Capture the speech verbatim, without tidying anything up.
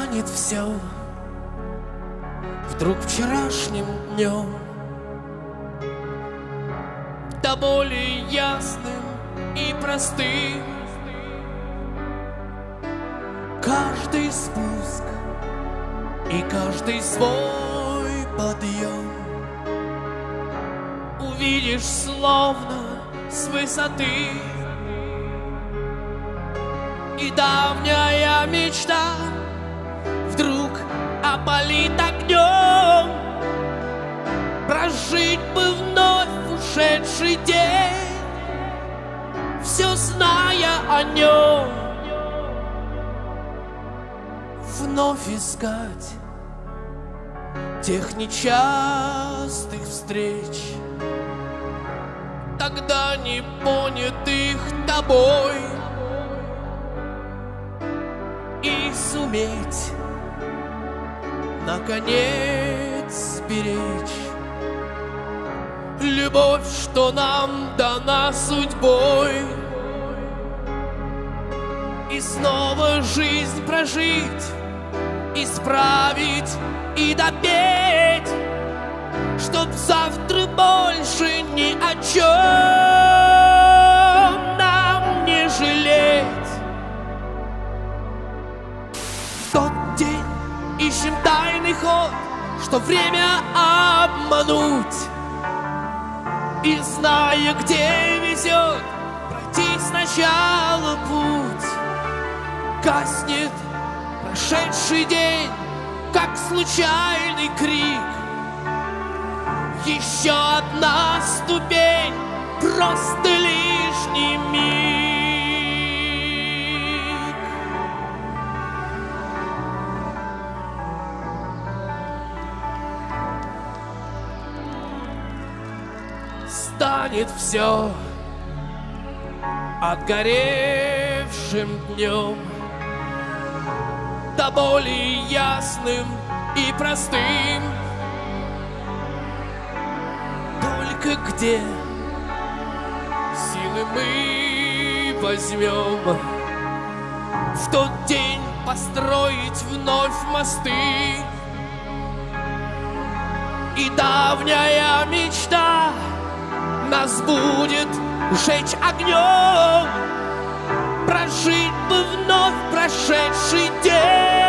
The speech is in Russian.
станет все вдруг вчерашним днем, да более ясным и простым. Каждый спуск и каждый свой подъем увидишь словно с высоты. И давняя мечта вдруг опалит огнем. Прожить бы вновь ушедший день, все зная о нем. Вновь искать тех нечастых встреч, тогда не понятых тобой, и суметь наконец беречь любовь, что нам дана судьбой, и снова жизнь прожить, исправить и допеть, чтоб завтра больше ни о чем нам не жалеть. В тот день ищем тайный ход, что время обмануть, и зная, где везет, пройти сначала путь. Гаснет прошедший день, как случайный крик. Еще одна ступень, просто лишний миг. Станет все отгоревшим днем, да более ясным и простым. Только где силы мы возьмем в тот день построить вновь мосты, и давняя мечта нас будет жечь огнем. Прожить бы вновь прошедший день.